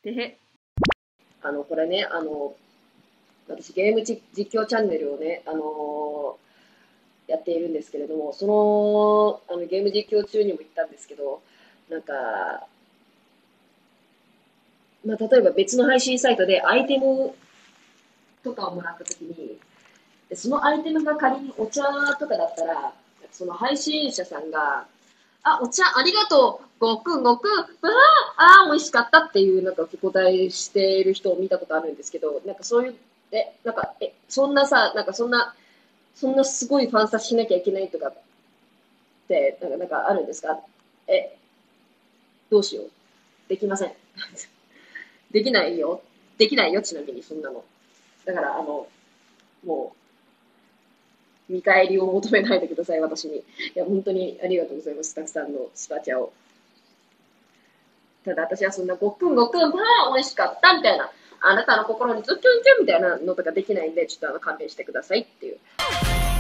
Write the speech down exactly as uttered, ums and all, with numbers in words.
てへ。 あの、これね、あの、私ゲーム実況チャンネルをね、あのーやっているんですけれども、その、あのゲーム実況中にも言ったんですけど、なんか、まあ、例えば別の配信サイトでアイテムとかをもらったときに、でそのアイテムが仮にお茶とかだったら、その配信者さんが、あ、お茶ありがとう、ごくんごくん、わあ、あー美味しかったっていうなんかお答えしている人を見たことあるんですけど、なんかそういう、え、なんか、え、そんなさ、なんかそんな、そんなすごいファンサしなきゃいけないとかって、なんか、なんかあるんですか？え、どうしよう。できません。できないよ。できないよ、ちなみにそんなの。だから、あの、もう、見返りを求めないでください、私に。いや、本当にありがとうございます。たくさんのスパチャを。ただ私はそんなごくんごくん、まあ美味しかったみたいな、あなたの心にズッキュンキュンみたいなのとかできないんで、ちょっとあの勘弁してくださいっていう。